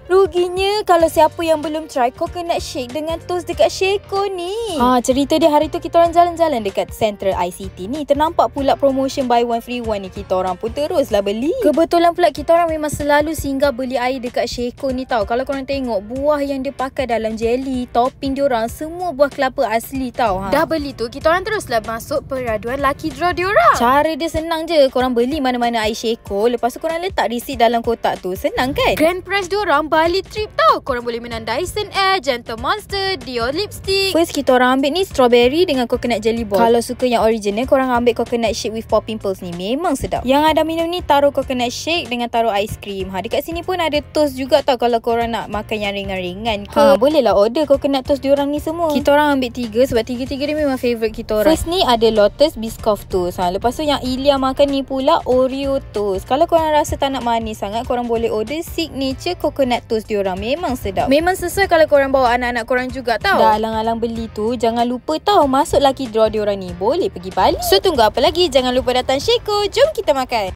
Ruginya kalau siapa yang belum try coconut shake dengan toast dekat Sheko ni. Cerita dia hari tu kita orang jalan-jalan dekat Central ICT ni. Ternampak pula promotion buy one free one ni. Kita orang pun teruslah beli. Kebetulan pula kita orang memang selalu singgah beli air dekat Sheko ni tau. Kalau korang tengok buah yang dia pakai dalam jelly, topping diorang semua buah kelapa asli tau. Dah beli tu, kita orang teruslah masuk peraduan lucky draw diorang. Cara dia senang je. Korang beli mana-mana air Sheko, lepas tu korang letak receipt dalam kotak tu. Senang kan? Grand prize diorang Bali trip tau. Korang boleh menang Dyson Air, Gentle Monster, Dior lipstick. First kita orang ambil ni strawberry dengan coconut jelly ball. Kalau suka yang original, korang ambil coconut shake with popping pearls ni. Memang sedap. Yang ada minum ni taruh coconut shake dengan taruh aiskrim. Dekat sini pun ada toast juga tau. Kalau korang nak makan yang ringan-ringan ke, boleh lah order coconut toast diorang ni semua. Kita orang ambil 3 sebab 3-3 ni memang favourite kita orang. First ni ada Lotus Biscoff toast. Lepas tu yang Ilya makan ni pula Oreo toast. Kalau korang rasa tak nak manis sangat, korang boleh order signature coconut toast diorang. Memang sedap. Memang sesuai kalau korang bawa anak-anak korang juga tau. Dah alang-alang beli tu, jangan lupa tau masuk lucky draw diorang ni. Boleh pergi Bali. So tunggu apa lagi? Jangan lupa datang Sheko. Jom kita makan.